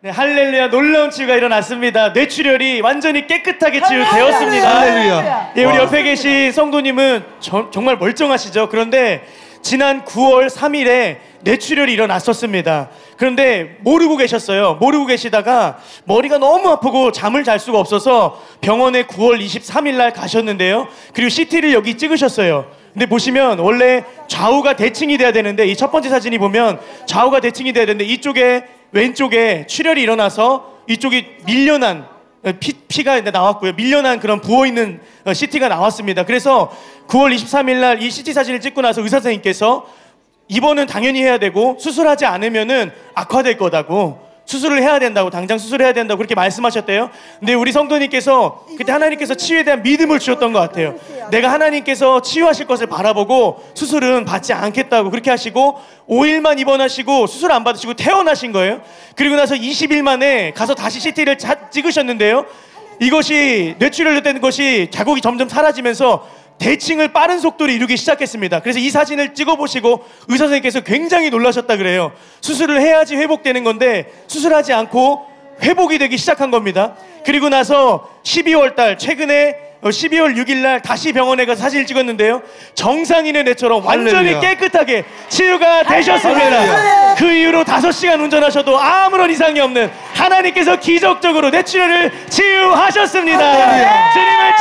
네, 할렐루야. 놀라운 치유가 일어났습니다. 뇌출혈이 완전히 깨끗하게 치유되었습니다. 할렐루야. 예, 우리 옆에 계신 성도님은 정말 멀쩡하시죠? 그런데 지난 9월 3일에 뇌출혈이 일어났었습니다. 그런데 모르고 계셨어요. 모르고 계시다가 머리가 너무 아프고 잠을 잘 수가 없어서 병원에 9월 23일 날 가셨는데요. 그리고 CT를 여기 찍으셨어요. 근데 보시면 원래 좌우가 대칭이 돼야 되는데, 이 첫 번째 사진이 보면 좌우가 대칭이 돼야 되는데 이쪽에 왼쪽에 출혈이 일어나서 이쪽이 밀려난 피가 나왔고요. 밀려난 그런 부어있는 CT가 나왔습니다. 그래서 9월 23일 날 이 CT 사진을 찍고 나서 의사 선생님께서 입원은 당연히 해야 되고 수술하지 않으면은 악화될 거다고, 수술을 해야 된다고, 당장 수술해야 된다고 그렇게 말씀하셨대요. 근데 우리 성도님께서 그때 하나님께서 치유에 대한 믿음을 주셨던 것 같아요. 내가 하나님께서 치유하실 것을 바라보고 수술은 받지 않겠다고 그렇게 하시고 5일만 입원하시고 수술 안 받으시고 퇴원하신 거예요. 그리고 나서 20일 만에 가서 다시 CT를 찍으셨는데요. 이것이 뇌출혈된 것이 자국이 점점 사라지면서 대칭을 빠른 속도로 이루기 시작했습니다. 그래서 이 사진을 찍어보시고 의사 선생님께서 굉장히 놀라셨다 그래요. 수술을 해야지 회복되는 건데 수술하지 않고 회복이 되기 시작한 겁니다. 그리고 나서 12월 달 최근에 12월 6일 날 다시 병원에 가서 사진을 찍었는데요. 정상인의 뇌처럼 완전히 할렐루야. 깨끗하게 치유가 되셨습니다. 할렐루야. 그 이후로 5시간 운전하셔도 아무런 이상이 없는 하나님께서 기적적으로 뇌출혈을 치유하셨습니다. 할렐루야. 주님을